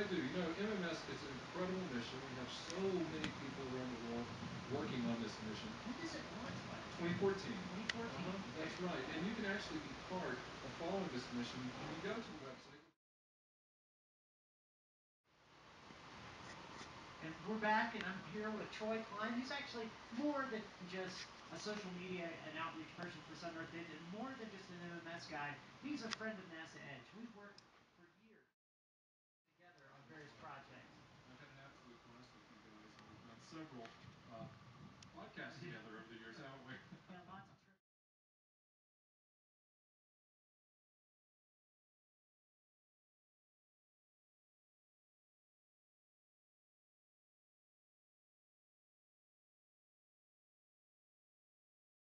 I do. You know, MMS is an incredible mission. We have so many people around the world working on this mission. When does it launch, by the way? 2014. 2014. That's right. And you can actually be part of following this mission when you go to the website. And we're back, and I'm here with Troy Klein. He's actually more than just a social media and outreach person for Sunrise Vision, more than just an MMS guy. He's a friend of NASA Edge. We've worked for years together on various projects. I've had an absolute blast with you guys, and we've done several podcasts together over the years, haven't we? Yeah,